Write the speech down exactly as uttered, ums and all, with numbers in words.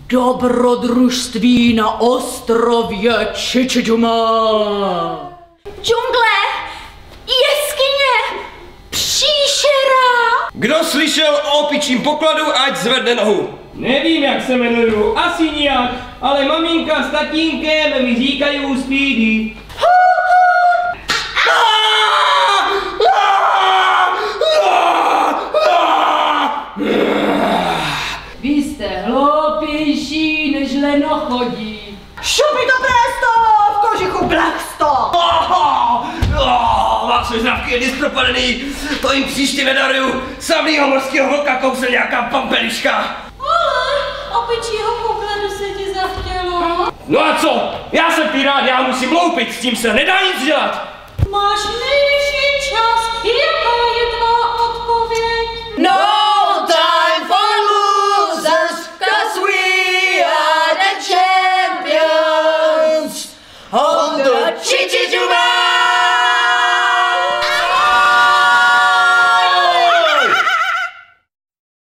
Dobrodružství na ostrově Čičidžuma. Džungle, jeskyně, příšera. Kdo slyšel o opičím pokladu, ať zvedne nohu. Nevím, jak se jmenuju, asi nijak, ale maminka s tatínkem mi říkají Speedy. Vy jste hloupější než lenochodí. Šupi to presto, v kožichu blachsto. Váš zdravky je dispropadený, to jim příště nedaruju. Samýho morského vlka kousne nějaká pampeliška. Ale opičího pokladu se ti zachtělo. No a co? Já jsem pirát, já musím loupit, s tím se nedá nic dělat. Máš nejvyšší čas, jak